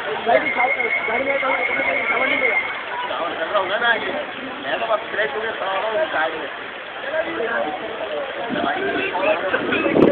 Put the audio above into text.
ना ये मैं तो बस फ्रेश हो गया खड़ा हो रहा हूँ चाय में